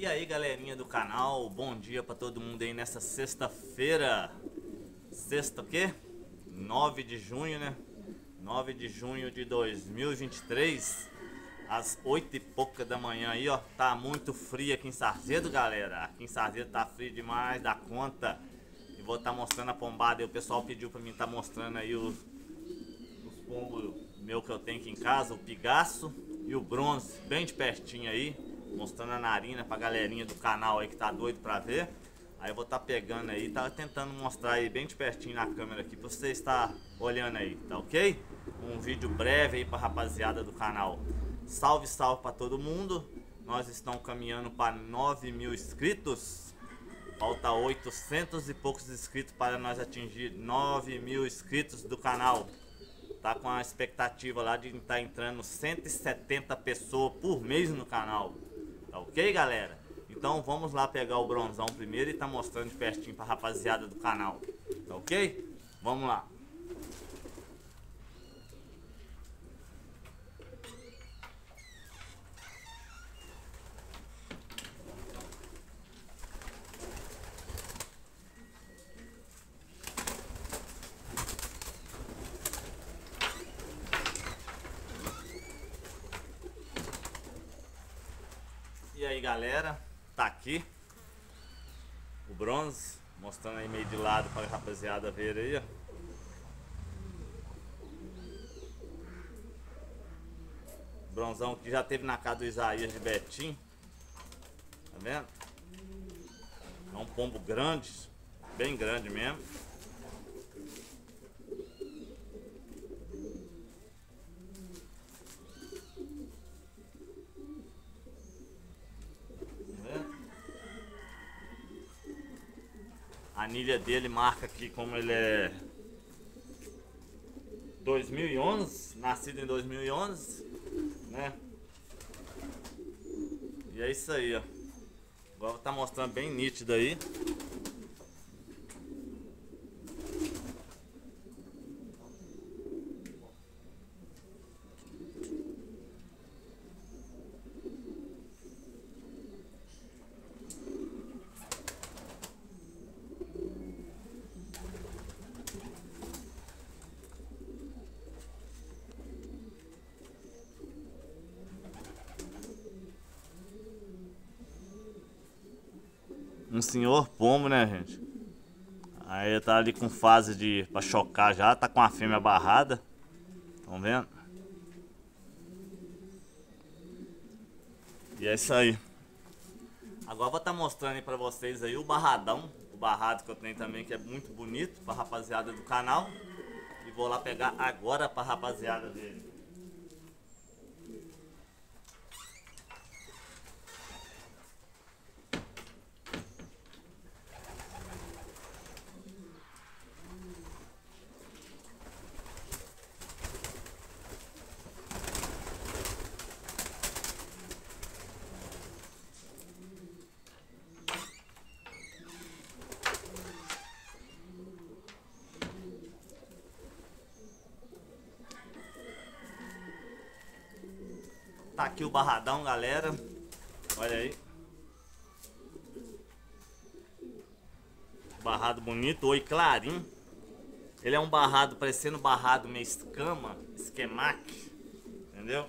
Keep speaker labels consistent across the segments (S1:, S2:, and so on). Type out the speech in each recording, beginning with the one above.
S1: E aí, galerinha do canal, bom dia pra todo mundo aí nessa sexta-feira. Sexta o quê? 9 de junho, né? 9 de junho de 2023, às 8 e pouca da manhã aí, ó. Tá muito frio aqui em Sarzedo, galera. Aqui em Sarzedo tá frio demais da conta. E vou estar mostrando a pombada. E o pessoal pediu pra mim estar mostrando aí os pombos meu que eu tenho aqui em casa, o pigaço e o bronze, bem de pertinho aí, mostrando a narina pra galerinha do canal aí que tá doido pra ver. Aí eu vou estar pegando aí, tá tentando mostrar aí bem de pertinho na câmera aqui pra você estar olhando aí, tá ok? Um vídeo breve aí pra rapaziada do canal. Salve, salve pra todo mundo. Nós estamos caminhando para 9.000 inscritos. Falta 800 e poucos inscritos para nós atingir 9.000 inscritos do canal. Tá com a expectativa lá de estar entrando 170 pessoas por mês no canal. Tá ok, galera? Então vamos lá pegar o bronzão primeiro e tá mostrando de pertinho pra rapaziada do canal. Tá ok? Vamos lá. E aí, galera, tá aqui o bronze, mostrando aí meio de lado para a rapaziada ver aí, ó. Bronzão que já teve na casa do Isaías de Betim, tá vendo? É um pombo grande, bem grande mesmo. A anilha dele marca aqui como ele é 2011, nascido em 2011, né? E é isso aí, ó. Agora tá mostrando bem nítido aí. Um senhor pombo, né, gente? Aí tá ali com fase de pra chocar já, tá com a fêmea barrada. Estão vendo? E é isso aí. Agora eu vou estar mostrando aí pra vocês aí o barradão, o barrado que eu tenho também, que é muito bonito pra rapaziada do canal. E vou lá pegar agora pra rapaziada dele. Tá aqui o barradão, galera. Olha aí. Barrado bonito, oi clarinho. Ele é um barrado parecendo barrado meio escama, esquemaque, entendeu?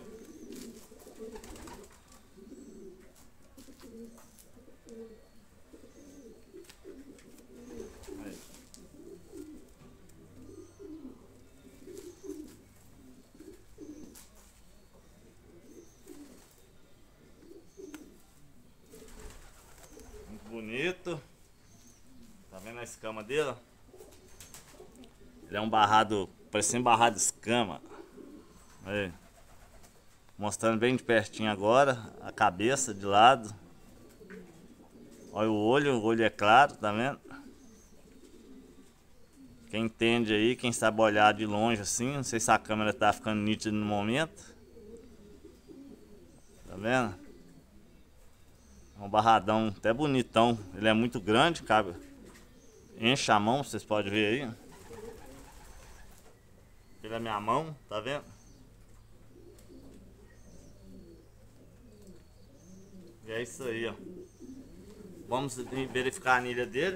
S1: Aí. Muito bonito. Tá vendo a escama dele? Ele é um barrado, parecendo barrado escama. Aí. Mostrando bem de pertinho agora, a cabeça de lado. Olha o olho é claro, tá vendo? Quem entende aí, quem sabe olhar de longe assim, não sei se a câmera tá ficando nítida no momento. Tá vendo? É um barradão até bonitão, ele é muito grande, cabe, enche a mão, vocês podem ver aí. Pela minha mão, tá vendo? E é isso aí, ó. Vamos verificar a anilha dele.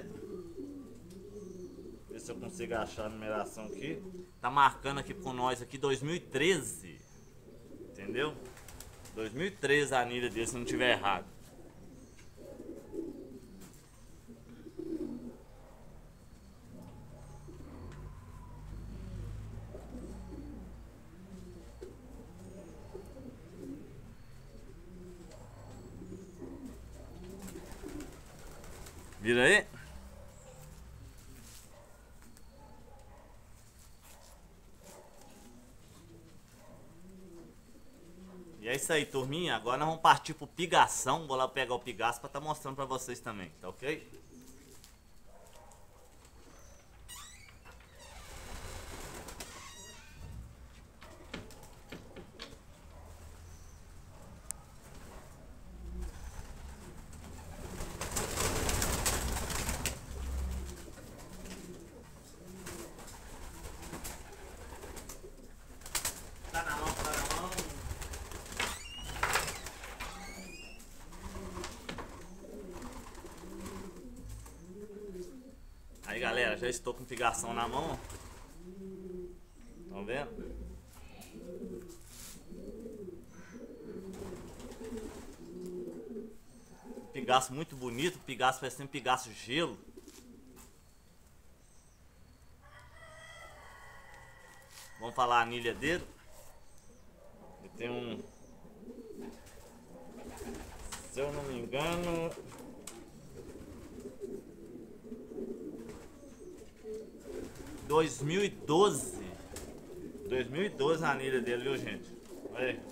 S1: Ver se eu consigo achar a numeração aqui. Tá marcando aqui com nós aqui 2013. Entendeu? 2013 a anilha dele, se não tiver errado. Vira aí. E é isso aí, turminha. Agora nós vamos partir pro pigação. Vou lá pegar o pigaço pra tá mostrando pra vocês também, tá ok? Tá na mão, tá na mão. Aí galera, já estou com pigação na mão. Estão vendo? Pigaço muito bonito, pigaço parece um pigaço gelo. Vamos falar a anilha dele. Ele tem um, se eu não me engano, dois mil e doze a anilha dele, viu gente? Olha aí.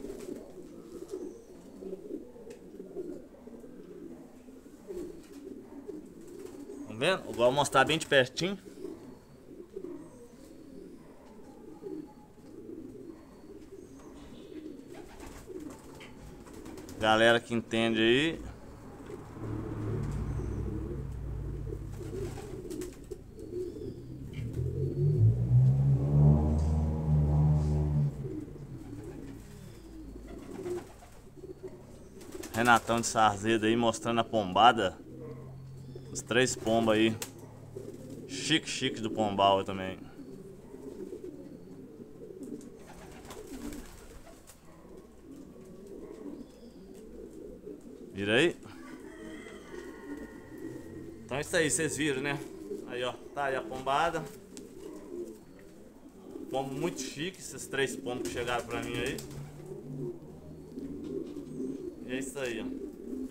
S1: Estão vendo? Vou mostrar bem de pertinho. Galera que entende aí. Renatão de Sarzedo aí mostrando a pombada. Os 3 pombos aí. Chique do pombal também. Vira aí. Então é isso aí, vocês viram, né? Aí ó, tá aí a pombada. Pombo muito chique, esses 3 pombos que chegaram pra mim aí. E é isso aí, ó.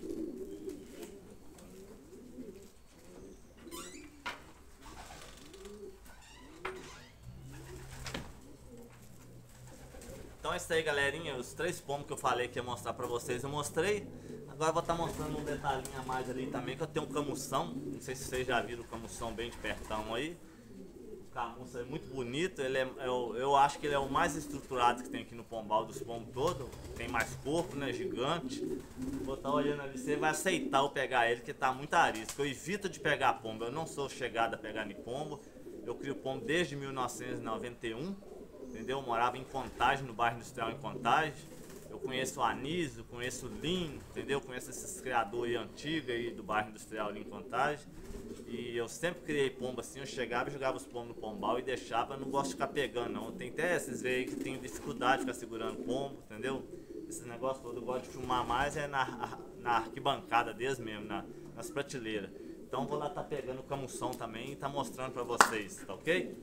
S1: Então é isso aí, galerinha. Os 3 pombos que eu falei que ia mostrar pra vocês, eu mostrei. Agora eu vou estar mostrando um detalhinho a mais ali também, que eu tenho um camução. Não sei se vocês já viram o camução bem de pertão aí. O camução é muito bonito. Ele eu acho que ele é o mais estruturado que tem aqui no pombal, dos pombos todos. Tem mais corpo, né? Gigante. Vou estar olhando ali, você vai aceitar eu pegar ele, que tá muito arisco. Eu evito de pegar pombo. Eu não sou chegado a pegar nem pombo. Eu crio pombo desde 1991. Entendeu? Eu morava em Contagem, no bairro industrial em Contagem. Eu conheço o Anísio, conheço o Lin, entendeu? Conheço esses criadores antigos aí do bairro industrial ali em Contagem. E eu sempre criei pombo assim, eu chegava e jogava os pombos no pombal e deixava. Eu não gosto de ficar pegando não. Tem até esses aí que tem dificuldade de ficar segurando pombo, entendeu? Esse negócio todo eu gosto de filmar mais é na arquibancada deles mesmo, nas prateleiras. Então vou lá tá pegando o camução também e tá mostrando pra vocês, tá ok?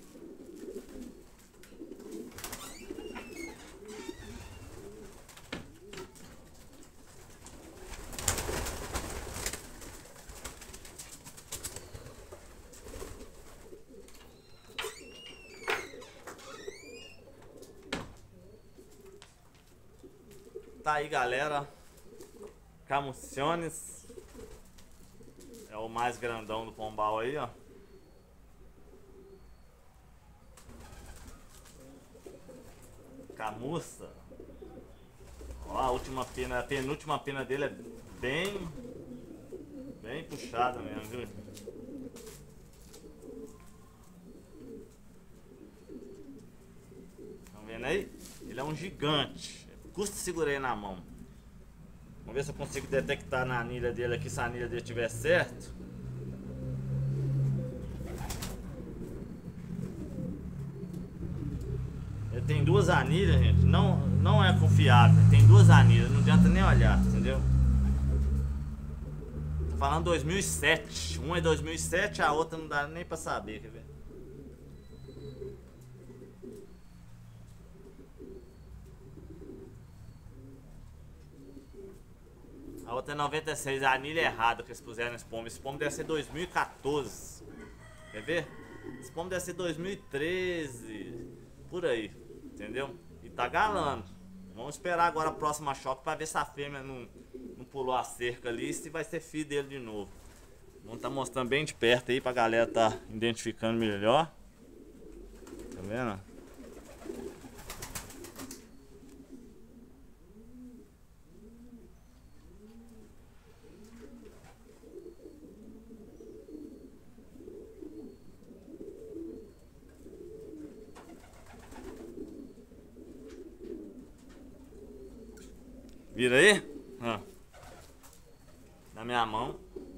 S1: Tá aí, galera. Camuciones. É o mais grandão do pombal aí, ó. Camuça. Ó, a última pena, a penúltima pena dele é bem puxada mesmo, viu? Estão vendo aí? Ele é um gigante. Custa segurar ele na mão. Vamos ver se eu consigo detectar na anilha dele aqui, se a anilha dele estiver certo. Ele tem duas anilhas, gente. Não é confiável. Tem duas anilhas, não adianta nem olhar, entendeu? Tô falando 2007. Uma é 2007, a outra não dá nem pra saber, quer ver? A outra é 96, a anilha é errada que eles puseram nesse pombo. Esse pombo deve ser 2014. Quer ver? Esse pombo deve ser 2013. Por aí, entendeu? E tá galando. Vamos esperar agora a próxima choque pra ver se a fêmea não pulou a cerca ali e se vai ser filho dele de novo. Vamos tá mostrando bem de perto aí pra galera tá identificando melhor. Tá vendo? Vira aí, ó, na minha mão.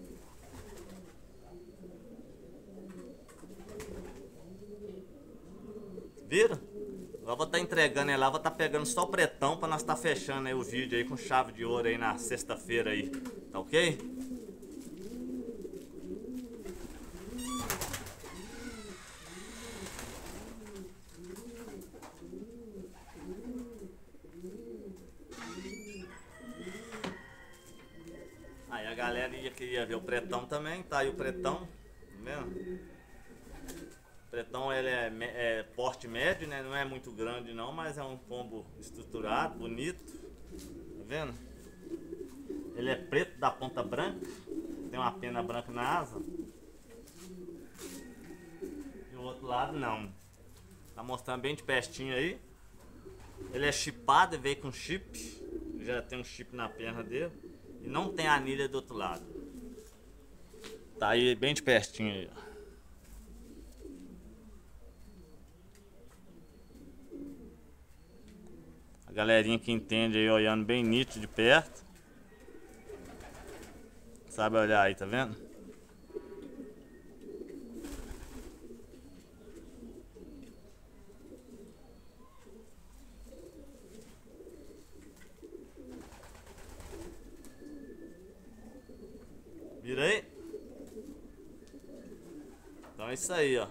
S1: Vira? Agora vou estar entregando ele lá, vou estar pegando só o pretão pra nós estar fechando aí o vídeo aí com chave de ouro aí na sexta-feira aí, tá ok? Aí a galera queria ver o pretão também, tá aí o pretão, tá vendo? O pretão ele é porte médio, né? Não é muito grande não, mas é um pombo estruturado, bonito, tá vendo? Ele é preto da ponta branca, tem uma pena branca na asa. E o outro lado não. Tá mostrando bem de pertinho aí. Ele é chipado, veio com chip, já tem um chip na perna dele. E não tem anilha do outro lado. Tá aí bem de pertinho aí, ó. A galerinha que entende aí olhando bem nítido de perto. Sabe olhar aí, tá vendo? Vira aí. Então é isso aí, ó.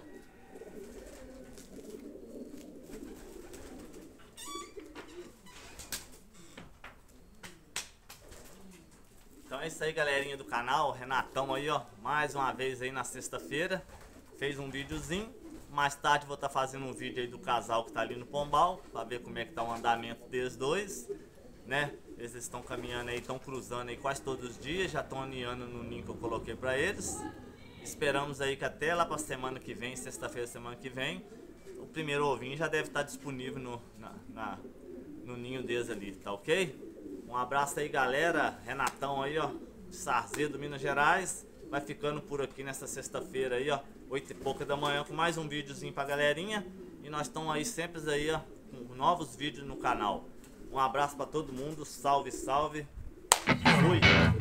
S1: Então é isso aí, galerinha do canal. Renatão aí, ó, mais uma vez aí na sexta-feira. Fez um videozinho. Mais tarde vou estar fazendo um vídeo aí do casal que tá ali no Pombal, pra ver como é que tá o andamento deles dois, né? Eles estão caminhando aí, estão cruzando aí quase todos os dias, já estão aninhando no ninho que eu coloquei pra eles. Esperamos aí que até lá pra semana que vem, sexta-feira semana que vem, o primeiro ovinho já deve estar disponível no ninho deles ali, tá ok? Um abraço aí, galera. Renatão aí, ó, de Sarzedo, Minas Gerais. Vai ficando por aqui nessa sexta-feira aí, ó, 8 e pouca da manhã, com mais um videozinho pra galerinha. E nós estamos aí sempre aí, ó, com novos vídeos no canal. Um abraço pra todo mundo. Salve, salve. Fui.